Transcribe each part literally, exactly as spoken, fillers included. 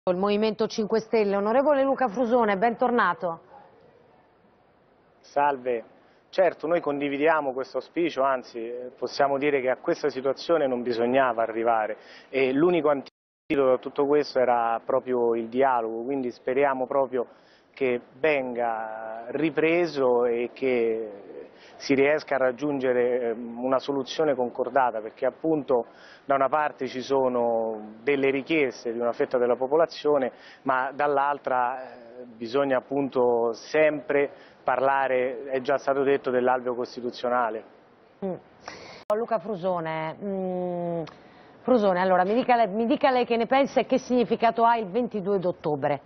Il Movimento cinque Stelle. Onorevole Luca Frusone, bentornato. Salve. Certo, noi condividiamo questo auspicio, anzi possiamo dire che a questa situazione non bisognava arrivare e l'unico antidoto a tutto questo era proprio il dialogo, quindi speriamo proprio che venga ripreso e che si riesca a raggiungere una soluzione concordata, perché appunto da una parte ci sono delle richieste di una fetta della popolazione, ma dall'altra eh, bisogna appunto sempre parlare, è già stato detto, dell'alveo costituzionale. Mm. Luca Frusone, mm, Frusone, allora mi dica, lei, mi dica lei che ne pensa e che significato ha il ventidue d'ottobre.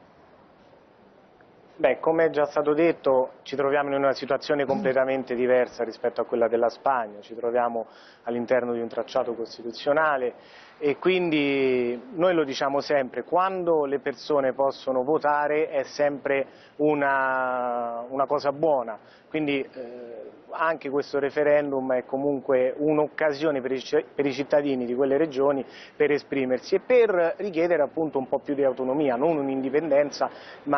Beh, come è già stato detto, ci troviamo in una situazione completamente diversa rispetto a quella della Spagna, ci troviamo all'interno di un tracciato costituzionale e quindi noi lo diciamo sempre, quando le persone possono votare è sempre una, una cosa buona, quindi eh, anche questo referendum è comunque un'occasione per, per i cittadini di quelle regioni per esprimersi e per richiedere appunto un po' più di autonomia, non un'indipendenza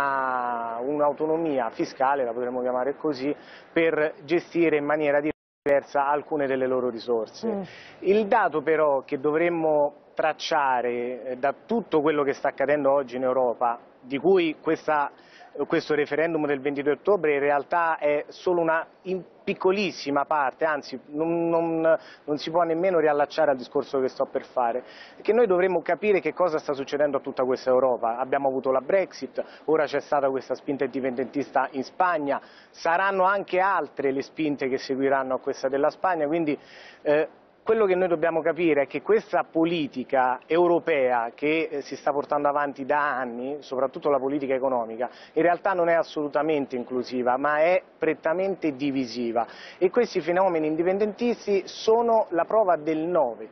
ma un'autonomia fiscale, la potremmo chiamare così, per gestire in maniera diversa alcune delle loro risorse. Mm. Il dato però che dovremmo tracciare da tutto quello che sta accadendo oggi in Europa, di cui questa, questo referendum del ventidue ottobre in realtà è solo una piccolissima parte, anzi non, non, non si può nemmeno riallacciare al discorso che sto per fare, che noi dovremmo capire che cosa sta succedendo a tutta questa Europa. Abbiamo avuto la Brexit, ora c'è stata questa spinta indipendentista in Spagna, saranno anche altre le spinte che seguiranno a questa della Spagna, quindi eh, quello che noi dobbiamo capire è che questa politica europea che eh, si sta portando avanti da anni, soprattutto la politica economica, in realtà non è assolutamente inclusiva, ma è prettamente divisiva e questi fenomeni indipendentisti sono la prova del nove.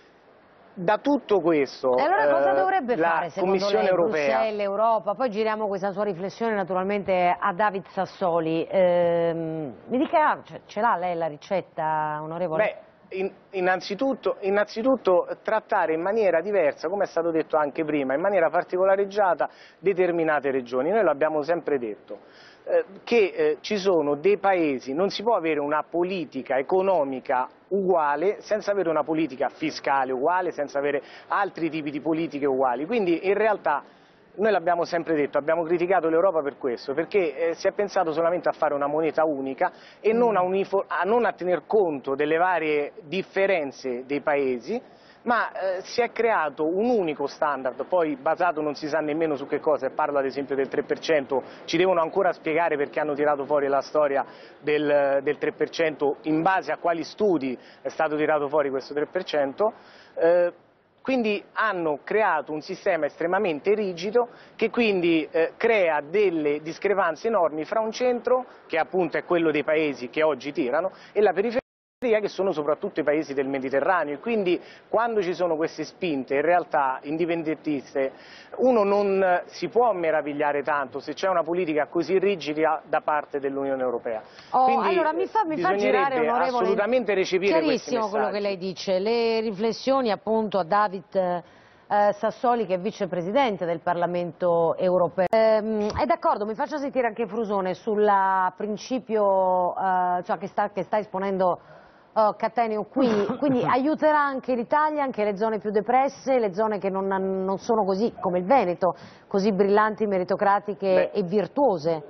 Da tutto questo, e allora cosa dovrebbe eh, la fare secondo Commissione lei europea... Bruxelles, Europa? Poi giriamo questa sua riflessione naturalmente a David Sassoli. Ehm, mi dica, ce l'ha lei la ricetta, onorevole? Beh, In, innanzitutto, innanzitutto trattare in maniera diversa, come è stato detto anche prima, in maniera particolareggiata determinate regioni. Noi l'abbiamo sempre detto, eh, che eh, ci sono dei paesi, non si può avere una politica economica uguale senza avere una politica fiscale uguale, senza avere altri tipi di politiche uguali. Quindi in realtà noi l'abbiamo sempre detto, abbiamo criticato l'Europa per questo, perché eh, si è pensato solamente a fare una moneta unica e non a, a, non a tener conto delle varie differenze dei paesi, ma eh, si è creato un unico standard, poi basato non si sa nemmeno su che cosa, e parlo ad esempio del tre per cento, ci devono ancora spiegare perché hanno tirato fuori la storia del, del tre per cento, in base a quali studi è stato tirato fuori questo tre per cento, eh, quindi hanno creato un sistema estremamente rigido che quindi eh, crea delle discrepanze enormi fra un centro, che appunto è quello dei paesi che oggi tirano, e la periferia, che sono soprattutto i paesi del Mediterraneo, e quindi quando ci sono queste spinte in realtà indipendentiste uno non si può meravigliare tanto se c'è una politica così rigida da parte dell'Unione Europea. Oh, quindi allora mi fa, mi fa girare, onorevole, assolutamente recepire questi messaggi. Chiarissimo quello che lei dice, le riflessioni appunto a David eh, Sassoli, che è vicepresidente del Parlamento europeo. Eh, è d'accordo, mi faccia sentire anche Frusone sul principio eh, cioè che, sta, che sta esponendo Oh, Cattaneo qui, quindi aiuterà anche l'Italia, anche le zone più depresse, le zone che non, non sono così, come il Veneto, così brillanti, meritocratiche Beh, e virtuose.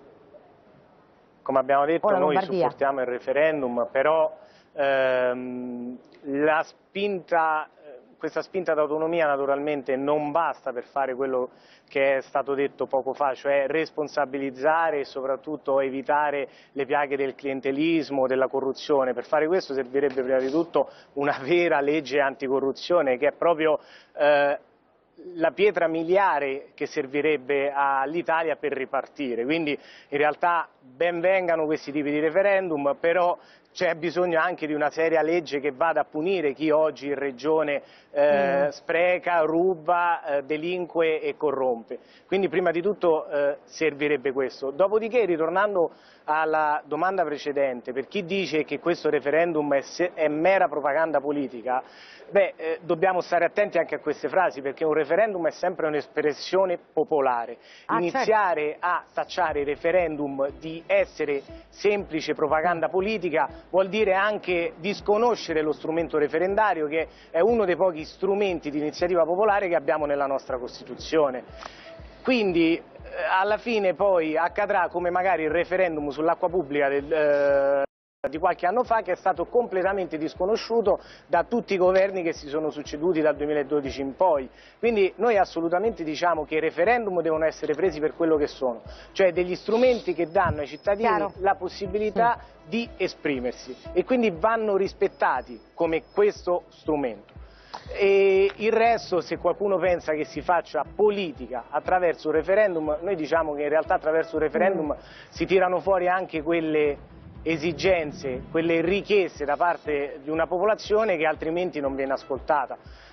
Come abbiamo detto, noi supportiamo il referendum, però ehm, la spinta, questa spinta d'autonomia naturalmente non basta per fare quello che è stato detto poco fa, cioè responsabilizzare e soprattutto evitare le piaghe del clientelismo, della corruzione. Per fare questo servirebbe prima di tutto una vera legge anticorruzione, che è proprio eh, la pietra miliare che servirebbe all'Italia per ripartire. Quindi in realtà ben vengano questi tipi di referendum, però c'è bisogno anche di una seria legge che vada a punire chi oggi in regione eh, mm. spreca, ruba, eh, delinque e corrompe. Quindi prima di tutto eh, servirebbe questo. Dopodiché, ritornando alla domanda precedente, per chi dice che questo referendum è, se è mera propaganda politica, beh, eh, dobbiamo stare attenti anche a queste frasi, perché un referendum è sempre un'espressione popolare. Ah, Iniziare certo. a tacciare il referendum di essere semplice propaganda politica vuol dire anche disconoscere lo strumento referendario, che è uno dei pochi strumenti di iniziativa popolare che abbiamo nella nostra Costituzione. Quindi alla fine poi accadrà come magari il referendum sull'acqua pubblica del, eh, di qualche anno fa, che è stato completamente disconosciuto da tutti i governi che si sono succeduti dal duemiladodici in poi. Quindi noi assolutamente diciamo che i referendum devono essere presi per quello che sono, cioè degli strumenti che danno ai cittadini Chiaro. la possibilità sì. di esprimersi, e quindi vanno rispettati come questo strumento. E il resto, se qualcuno pensa che si faccia politica attraverso un referendum, noi diciamo che in realtà attraverso un referendum mm. si tirano fuori anche quelle esigenze, quelle richieste da parte di una popolazione che altrimenti non viene ascoltata.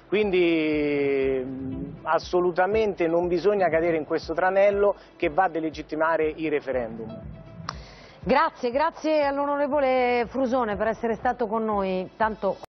Quindi assolutamente non bisogna cadere in questo tranello che va a delegittimare i referendum. Grazie, grazie all'onorevole Frusone per essere stato con noi. Tanto